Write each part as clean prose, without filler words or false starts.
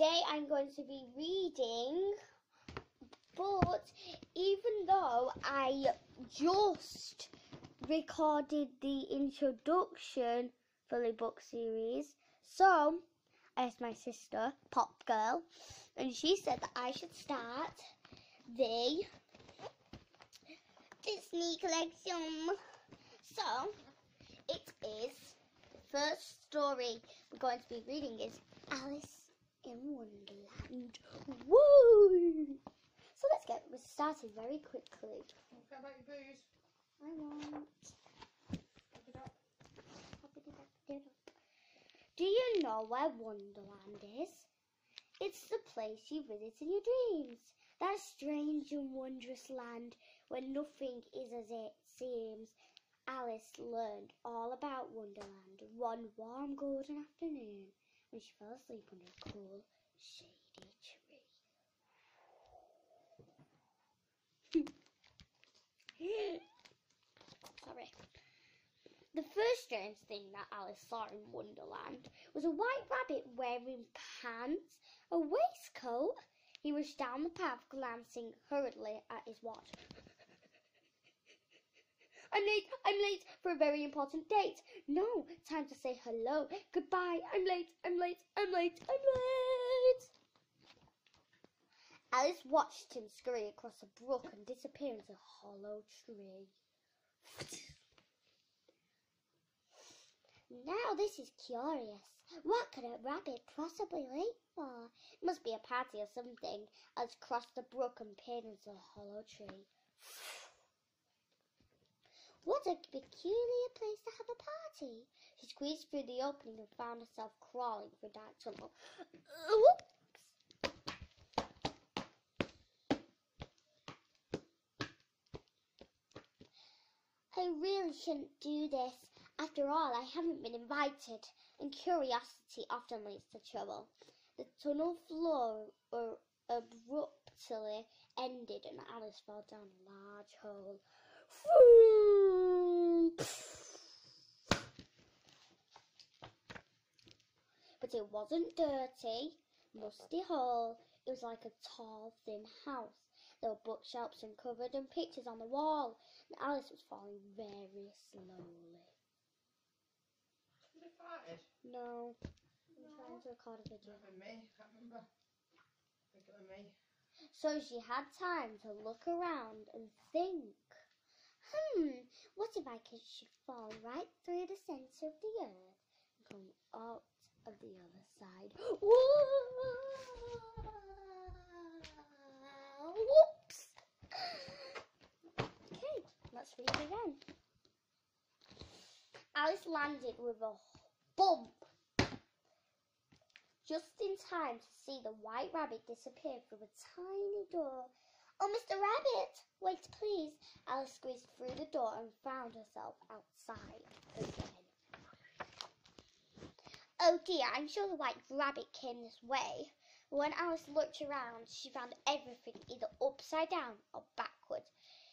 today I'm going to be reading, but even though I just recorded the introduction for the book series, so I asked my sister, Pop Girl, and she said that I should start the Disney collection. So it is the first story we're going to be reading is Alice in Wonderland. Woo! So let's get started very quickly. How about your booze? I won't. Pick it up. Do you know where Wonderland is? It's the place you visit in your dreams. That strange and wondrous land where nothing is as it seems. Alice learned all about Wonderland one warm golden afternoon when she fell asleep under a cool, shady tree. Sorry. The first strange thing that Alice saw in Wonderland was a white rabbit wearing pants, a waistcoat. He rushed down the path, glancing hurriedly at his watch. I'm late for a very important date. No, time to say hello. Goodbye. I'm late. Alice watched him scurry across a brook and disappear into a hollow tree. Now this is curious. What could a rabbit possibly wait for? It must be a party or something. Alice crossed the brook and peered into the hollow tree. What a peculiar place to have a party. She squeezed through the opening and found herself crawling through a dark tunnel. Whoops! I really shouldn't do this. After all, I haven't been invited, and curiosity often leads to trouble. The tunnel floor abruptly ended, and Alice fell down a large hole. But it wasn't dirty, musty hole. It was like a tall, thin house. There were bookshelves and cupboards and pictures on the wall, and Alice was falling very slowly. Is it farted? No, I'm trying to record a video. That was me, I can't remember. I think it was me. So she had time to look around and think. What if I should fall right through the centre of the earth and come out of the other side? Whoops! Okay, let's read it again. Alice landed with a bump just in time to see the white rabbit disappear through a tiny door. Oh, Mr. Rabbit! Wait, please. Alice squeezed through the door and found herself outside again. Oh dear, I'm sure the white rabbit came this way. When Alice looked around, she found everything either upside down or backwards.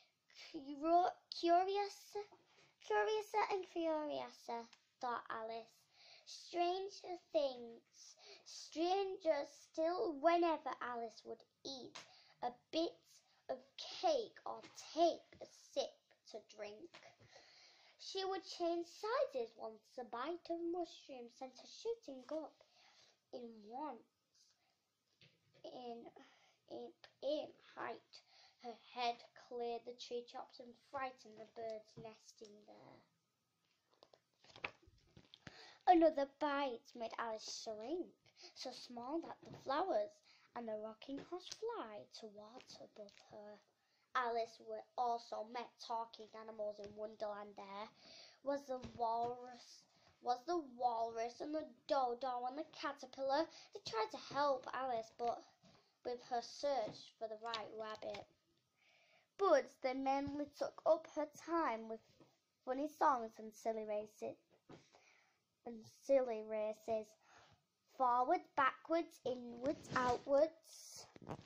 Curiouser and curiouser, thought Alice. Stranger things, stranger still whenever Alice would eat a bit of cake or take a sip to drink. She would change sizes once a bite of mushroom sent her shooting up in height. Her head cleared the tree tops and frightened the birds nesting there. Another bite made Alice shrink, so small that the flowers and the rocking horse fly towards above her. Alice also met talking animals in Wonderland. There was the walrus and the dodo and the caterpillar. They tried to help Alice, but with her search for the right rabbit. But they mainly took up her time with funny songs and silly races. Forwards, backwards, inwards, outwards,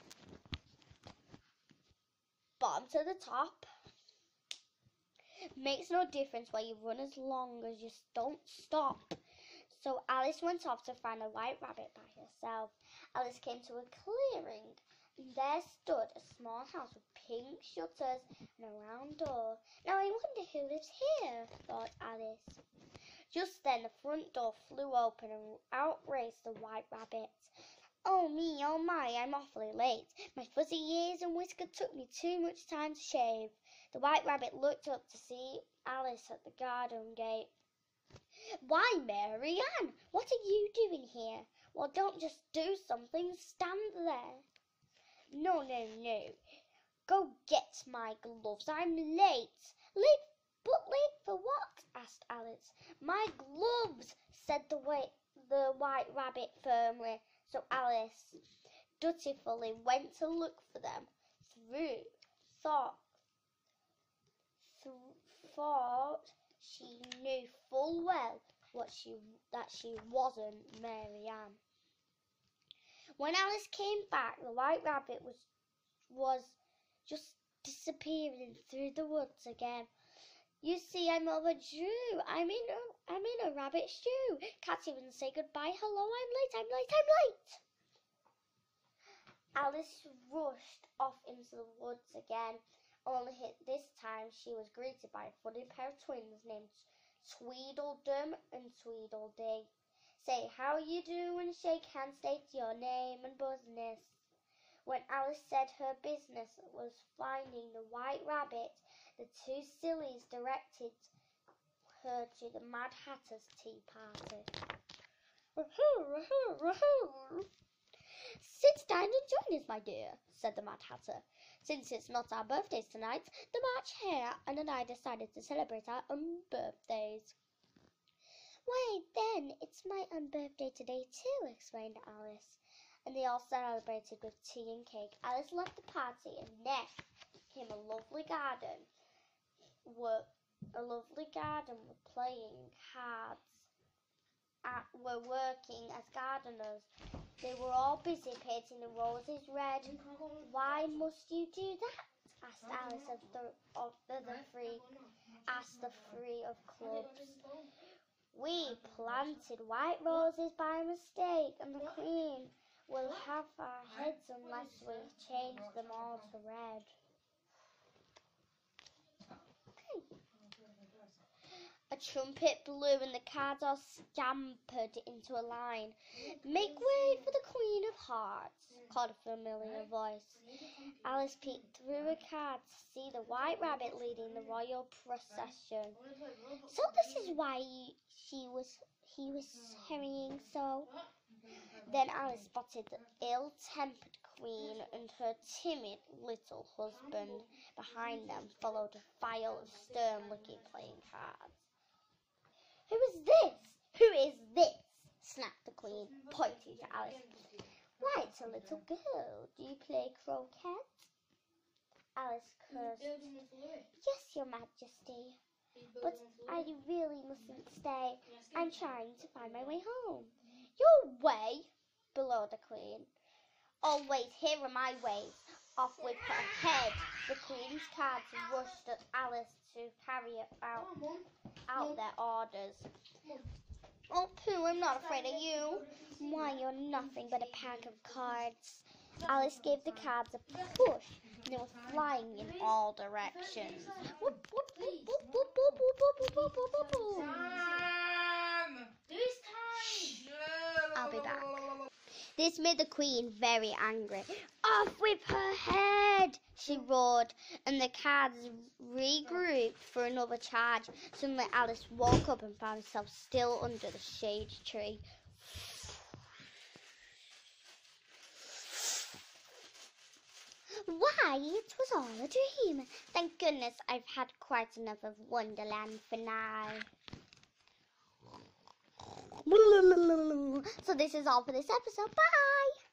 bottom to the top. Makes no difference where you run as long as you don't stop. So Alice went off to find a white rabbit by herself. Alice came to a clearing, and there stood a small house with pink shutters and a round door. Now I wonder who lives here, thought Alice. Just then the front door flew open and out raced the White Rabbit. Oh me, oh my, I'm awfully late. My fuzzy ears and whisker took me too much time to shave. The White Rabbit looked up to see Alice at the garden gate. Why, Mary Ann, what are you doing here? Well, don't just do something, stand there. No. Go get my gloves, I'm late. Late? But late for what? Asked Alice. My gloves, said the White Rabbit firmly. So Alice dutifully went to look for them. Thought she knew full well that she wasn't Mary Ann. When Alice came back, the White Rabbit was just disappearing through the woods again. You see, I'm overdue. I'm in a rabbit stew. Can't even say goodbye. Hello, I'm late. Alice rushed off into the woods again. Only this time she was greeted by a funny pair of twins named Tweedledum and Tweedledee. Say how you do and shake hands, state your name and business. When Alice said her business was finding the White Rabbit, the two sillies directed her to the Mad Hatter's tea party. Sit down and join us, my dear, said the Mad Hatter. Since it's not our birthdays tonight, the March Hare and I decided to celebrate our own birthdays. Why, then, it's my own birthday today too, explained Alice. And they all celebrated with tea and cake. Alice left the party, and next came a lovely garden. With playing cards. Were working as gardeners. They were all busy painting the roses red. Why must you do that? Asked Alice of the three of clubs. We planted white roses by mistake, and the Queen will have our heads unless we change them all to red. A trumpet blew and the cards all scampered into a line. Make way for the Queen of Hearts, called a familiar voice. Alice peeked through a card to see the White Rabbit leading the royal procession. So this is why he was hurrying so. Then Alice spotted the ill-tempered Queen and her timid little husband. Behind them followed a file of stern-looking playing cards. Who is this? Snapped the Queen, pointing to Alice. Why, it's a little girl. Do you play croquet? Alice cursed. Yes, Your Majesty. But I really mustn't stay. I'm trying to find my way home. Your way? Bellowed the Queen. Oh, wait, here are my ways. Off with her head. The Queen's cards rushed at Alice to carry out their orders. Oh, Pooh, I'm not afraid of you. Why, you're nothing but a pack of cards. Alice gave the cards a push, and they were flying in all directions. Whoop, whoop, whoop, whoop, whoop, whoop, whoop, whoop, whoop, whoop, whoop. This time! I'll be back. This made the Queen very angry. Off with her head, she roared, and the cards regrouped for another charge. Suddenly Alice woke up and found herself still under the shade tree. Why, it was all a dream. Thank goodness I've had quite enough of Wonderland for now. So this is all for this episode. Bye!